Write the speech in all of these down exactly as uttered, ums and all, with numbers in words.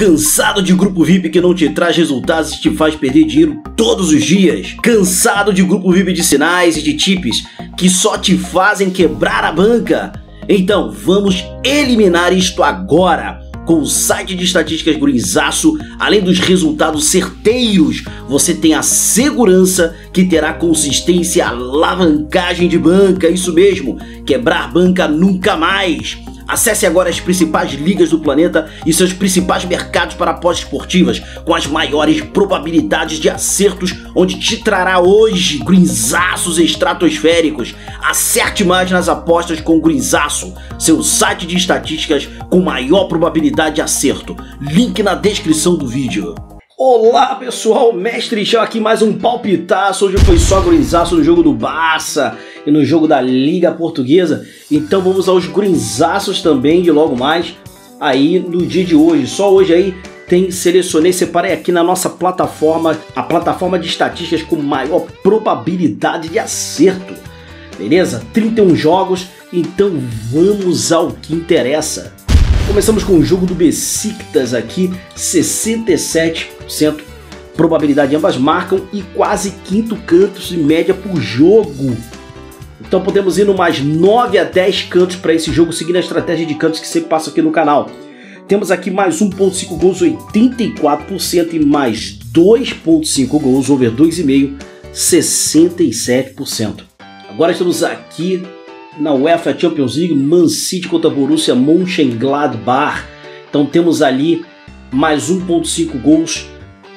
Cansado de grupo V I P que não te traz resultados e te faz perder dinheiro todos os dias? Cansado de grupo V I P de sinais e de tips que só te fazem quebrar a banca? Então vamos eliminar isto agora! Com o site de estatísticas Greenzaço, além dos resultados certeiros, você tem a segurança que terá consistência e alavancagem de banca, isso mesmo, quebrar banca nunca mais. Acesse agora as principais ligas do planeta e seus principais mercados para apostas esportivas com as maiores probabilidades de acertos, onde te trará hoje Greenzaços estratosféricos. Acerte mais nas apostas com o Greenzaço, seu site de estatísticas com maior probabilidade de acerto. Link na descrição do vídeo. Olá pessoal, Mestre Chão aqui, mais um palpitaço. Hoje foi só Greenzaço no jogo do Barça e no jogo da Liga Portuguesa. Então vamos aos Greenzaços também de logo mais aí no dia de hoje. Só hoje aí tem, selecionei, separei aqui na nossa plataforma, a plataforma de estatísticas com maior probabilidade de acerto. Beleza? trinta e um jogos, então vamos ao que interessa. Começamos com o jogo do Besiktas aqui, sessenta e sete por cento probabilidade, ambas marcam e quase quinto cantos em média por jogo. Então podemos ir no mais nove a dez cantos para esse jogo, seguindo a estratégia de cantos que sempre passo aqui no canal. Temos aqui mais um ponto cinco gols, oitenta e quatro por cento, e mais dois ponto cinco gols, over dois vírgula cinco, sessenta e sete por cento. Agora estamos aqui na UEFA Champions League, Man City contra Borussia Mönchengladbach. Então temos ali mais um ponto cinco gols,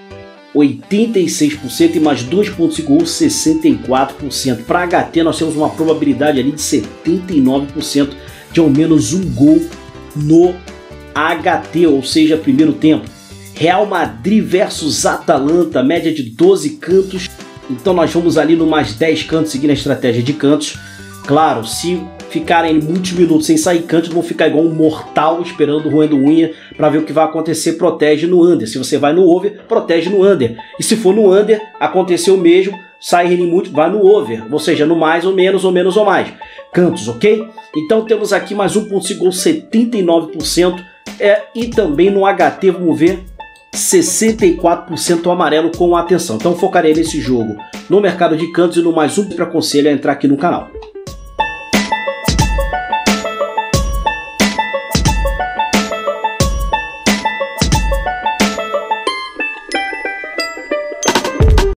oitenta e seis por cento, e mais dois ponto cinco gols, sessenta e quatro por cento. Para H T nós temos uma probabilidade ali de setenta e nove por cento de ao menos um gol no H T, ou seja, primeiro tempo. Real Madrid versus Atalanta, média de doze cantos. Então nós vamos ali no mais dez cantos, seguindo a estratégia de cantos. Claro, se ficarem muitos minutos sem sair cantos, vão ficar igual um mortal esperando roendo unha para ver o que vai acontecer. Protege no under. Se você vai no over, protege no under. E se for no under, aconteceu o mesmo, sai rindo muito, vai no over. Ou seja, no mais ou menos, ou menos ou mais. Cantos, ok? Então temos aqui mais um ponto cinco gols, setenta e nove por cento. É, e também no H T, vamos ver, sessenta e quatro por cento amarelo com atenção. Então focarei nesse jogo no mercado de cantos e no mais um que aconselho a entrar aqui no canal.